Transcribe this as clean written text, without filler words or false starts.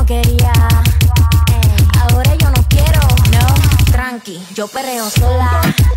no quería. Ahora yo no quiero, no, tranqui, yo perreo sola.